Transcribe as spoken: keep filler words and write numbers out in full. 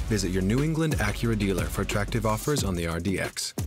Visit your New England Acura dealer for attractive offers on the R D X.